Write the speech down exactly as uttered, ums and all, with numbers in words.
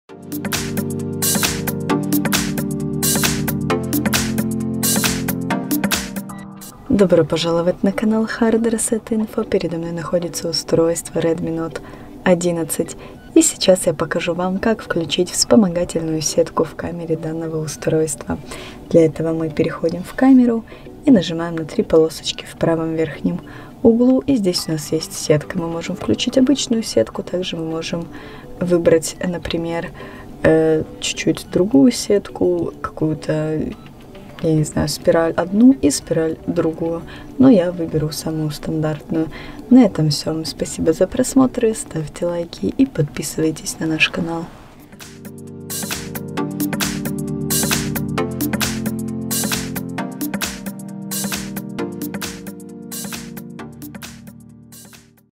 Добро пожаловать на канал Hard Reset Info. Передо мной находится устройство Redmi Note одиннадцать. И сейчас я покажу вам, как включить вспомогательную сетку в камере данного устройства. Для этого мы переходим в камеру и нажимаем на три полосочки в правом верхнем углу. И здесь у нас есть сетка. Мы можем включить обычную сетку, также мы можем выбрать, например, чуть-чуть другую сетку, какую-то, я не знаю, спираль одну и спираль другую, но я выберу самую стандартную. На этом все. Спасибо за просмотр, ставьте лайки и подписывайтесь на наш канал.